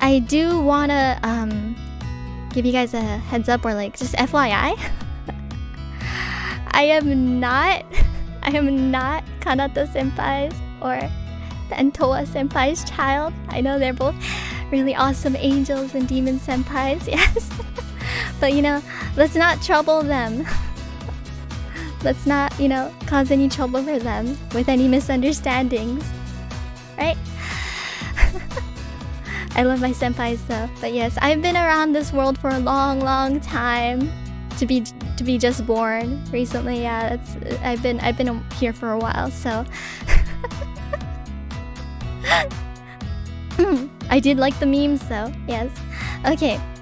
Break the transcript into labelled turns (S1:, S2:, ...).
S1: I do wanna give you guys a heads up, or like just FYI. I am not Kanata senpai's or and Toa senpai's child. I know they're both really awesome angels and demon senpais, yes. But you know, let's not trouble them. Let's not, you know, cause any trouble for them with any misunderstandings. Right? I love my senpais though. But yes, I've been around this world for a long time. To be just born recently, yeah, I've been here for a while, so I did like the memes though, yes. Okay,